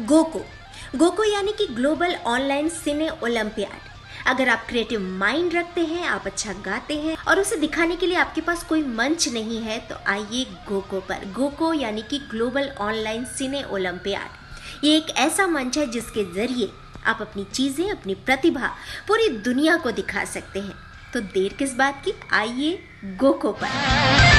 गोको। गोको यानी कि global online सिने olympiad. अगर आप क्रिएटिव माइंड रखते हैं, आप अच्छा गाते हैं और उसे दिखाने के लिए आपके पास कोई मंच नहीं है, तो आइए गोको पर। गोको यानी कि ग्लोबल ऑनलाइन सिने ओलंपियाड। ये एक ऐसा मंच है जिसके जरिए आप अपनी चीजें, अपनी प्रतिभा पूरी दुनिया को दिखा सकते हैं। तो देर किस बात की, आइए गोको पर।